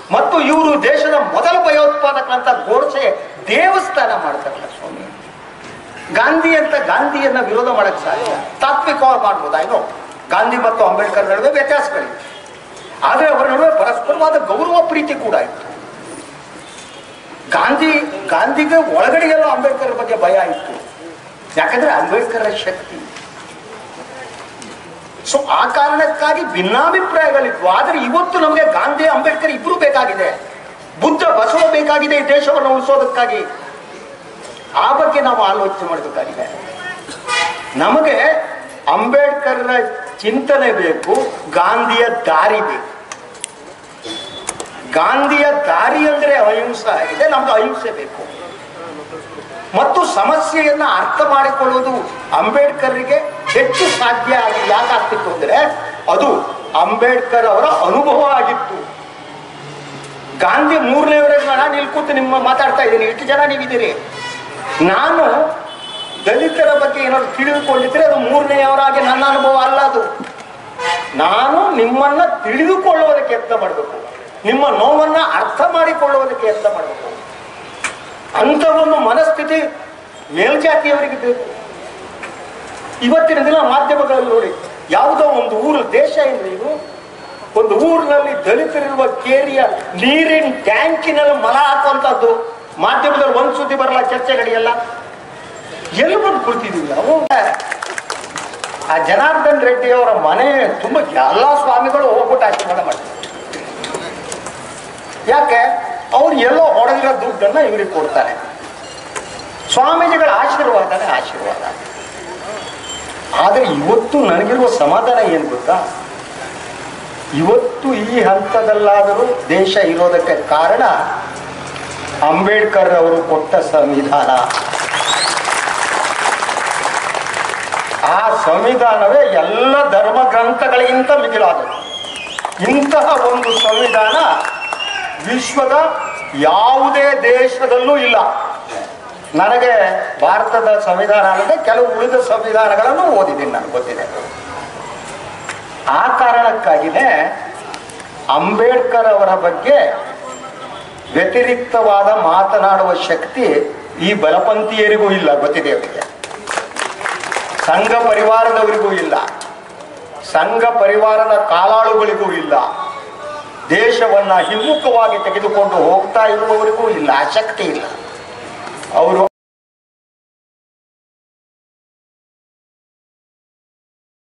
ಮತ್ತು ಇವರು ದೇಶದ ಮೊದಲ ಭಯೋತ್ಪಾದಕರಂತ ಗೋಡ್ಸೆ ದೇವಸ್ಥಾನ ಮಾಡ್ತಾರಲ್ಲ ಸ್ವಾಮಿ. ಗಾಂಧಿಯನ್ನ ವಿರೋಧ ಮಾಡಕ್ ಸಾಧ್ಯ, ತಾತ್ವಿಕವಾಗಿ ಮಾಡ್ಬೋದು. ಏನೋ ಗಾಂಧಿ ಮತ್ತು ಅಂಬೇಡ್ಕರ್ ನಡುವೆ ವ್ಯತ್ಯಾಸಗಳಿವೆ, ಆದ್ರೆ ಅವರ ನಡುವೆ ಪರಸ್ಪರವಾದ ಗೌರವ ಪ್ರೀತಿ ಕೂಡ ಇತ್ತು. ಗಾಂಧಿಗೆ ಒಳಗಡೆಯಲ್ಲೂ ಅಂಬೇಡ್ಕರ್ ಬಗ್ಗೆ ಭಯ ಇತ್ತು, ಯಾಕಂದ್ರೆ ಅಂಬೇಡ್ಕರ್ ಶಕ್ತಿ. ಸೊ ಆ ಕಾರಣಕ್ಕಾಗಿ ಭಿನ್ನಾಭಿಪ್ರಾಯಗಳಿದ್ವು. ಆದ್ರೆ ಇವತ್ತು ನಮಗೆ ಗಾಂಧಿ ಅಂಬೇಡ್ಕರ್ ಇಬ್ರು ಬೇಕಾಗಿದೆ, ಬುದ್ಧ ಬಸವ ಬೇಕಾಗಿದೆ ಈ ದೇಶವನ್ನು ಉಳಿಸೋದಕ್ಕಾಗಿ. ಆ ಬಗ್ಗೆ ನಾವು ಆಲೋಚನೆ ಮಾಡಬೇಕಾಗಿದೆ. ನಮಗೆ ಅಂಬೇಡ್ಕರ್ ಚಿಂತನೆ ಬೇಕು, ಗಾಂಧಿಯ ದಾರಿ ಬೇಕು. ಗಾಂಧಿಯ ದಾರಿ ಅಂದ್ರೆ ಅಹಿಂಸೆ ಆಗಿದೆ, ನಮ್ಗೆ ಅಹಿಂಸೆ ಬೇಕು. ಮತ್ತು ಸಮಸ್ಯೆಯನ್ನ ಅರ್ಥ ಮಾಡಿಕೊಳ್ಳುವುದು ಅಂಬೇಡ್ಕರ್ಗೆ ಹೆಚ್ಚು ಸಾಧ್ಯ ಆಗಿ ಯಾಕಾಗ್ತಿತ್ತು ಅಂದ್ರೆ ಅದು ಅಂಬೇಡ್ಕರ್ ಅವರ ಅನುಭವ ಆಗಿತ್ತು. ಗಾಂಧಿ ಮೂರನೇವರೆಗೆ ನಾನು ಇಲ್ಲಿ ಕೂತು ನಿಮ್ಮ ಮಾತಾಡ್ತಾ ಇದ್ದೀನಿ, ಎಷ್ಟು ಜನ ನೀವಿದ್ದೀರಿ. ನಾನು ದಲಿತರ ಬಗ್ಗೆ ಏನಾದ್ರು ತಿಳಿದುಕೊಂಡಿದ್ರೆ ಅದು ಮೂರನೆಯವರಾಗಿ ನನ್ನ ಅನುಭವ ಅಲ್ಲ. ಅದು ನಾನು ನಿಮ್ಮನ್ನ ತಿಳಿದುಕೊಳ್ಳುವುದಕ್ಕೆ ಯತ್ನ ಮಾಡಬೇಕು, ನಿಮ್ಮ ನೋವನ್ನ ಅರ್ಥ ಮಾಡಿಕೊಳ್ಳುವುದಕ್ಕೆ ಯತ್ನ ಮಾಡಬೇಕು. ಅಂತ ಒಂದು ಮನಸ್ಥಿತಿ ಮೇಲ್ಜಾತಿಯವರಿಗೆ ಬೇಕು. ಇವತ್ತಿನ ದಿನ ಮಾಧ್ಯಮಗಳಲ್ಲಿ ನೋಡಿ, ಯಾವುದೋ ಒಂದು ಊರು, ದೇಶ ಏನ್ರಿ ಇದು, ಒಂದು ಊರಿನಲ್ಲಿ ದಲಿತರಿರುವ ಕೇರಿಯ ನೀರಿನ ಟ್ಯಾಂಕಿನಲ್ಲಿ ಮಲ ಹಾಕುವಂತದ್ದು ಮಾಧ್ಯಮದಲ್ಲಿ ಒಂದು ಸುದ್ದಿ ಬರಲ್ಲ, ಚರ್ಚೆಗಳಿಗೆಲ್ಲ ಎಲ್ಲಿ ಬಂದು ಕುಳಿತಿದ್ದೀವಿ ನಾವು. ಆ ಜನಾರ್ದನ್ ರೆಡ್ಡಿ ಅವರ ಮನೆ ತುಂಬ ಎಲ್ಲ ಸ್ವಾಮಿಗಳು ಹೋಗ್ಬಿಟ್ಟು ಆಶೀರ್ವಾದ ಮಾಡ್ತಾರೆ. ಯಾಕೆ? ಅವ್ರು ಎಲ್ಲೋ ಹೊಡೆದಿರೋ ದುಡ್ಡನ್ನ ಇವ್ರಿಗೆ ಕೊಡ್ತಾರೆ. ಸ್ವಾಮೀಜಿಗಳ ಆಶೀರ್ವಾದನೇ ಆಶೀರ್ವಾದ. ಆದ್ರೆ ಇವತ್ತು ನನಗಿರುವ ಸಮಾಧಾನ ಏನ್ ಗೊತ್ತಾ, ಇವತ್ತು ಈ ಹಂತದಲ್ಲಾದರೂ ದೇಶ ಇರೋದಕ್ಕೆ ಕಾರಣ ಅಂಬೇಡ್ಕರ್ ಅವರು ಕೊಟ್ಟ ಸಂವಿಧಾನ. ಆ ಸಂವಿಧಾನವೇ ಎಲ್ಲ ಧರ್ಮ ಗ್ರಂಥಗಳಿಗಿಂತ ಮಿಗಿಲಾದದ್ದು. ಇಂತಹ ಒಂದು ಸಂವಿಧಾನ ವಿಶ್ವದ ಯಾವುದೇ ದೇಶದಲ್ಲೂ ಇಲ್ಲ. ನನಗೆ ಭಾರತದ ಸಂವಿಧಾನ ಅಂದರೆ ಕೆಲವು ಉಳಿದ ಸಂವಿಧಾನಗಳನ್ನು ಓದಿದ್ದೀನಿ, ನನಗೆ ಗೊತ್ತಿದೆ. ಆ ಕಾರಣಕ್ಕಾಗಿಯೇ ಅಂಬೇಡ್ಕರ್ ಅವರ ಬಗ್ಗೆ ವ್ಯತಿರಿಕ್ತವಾದ ಮಾತನಾಡುವ ಶಕ್ತಿ ಈ ಬಲಪಂಥೀಯರಿಗೂ ಇಲ್ಲ, ಗೊತ್ತಿದೆ ಅವರಿಗೆ. ಸಂಘ ಪರಿವಾರದವರಿಗೂ ಇಲ್ಲ, ಸಂಘ ಪರಿವಾರದ ಕಾಲಾಳುಗಳಿಗೂ ಇಲ್ಲ, ದೇಶವನ್ನ ಹಿಮ್ಮುಖವಾಗಿ ತೆಗೆದುಕೊಂಡು ಹೋಗ್ತಾ ಇರುವವರಿಗೂ ಇಲ್ಲ, ಆ ಶಕ್ತಿ ಇಲ್ಲ. ಅವರು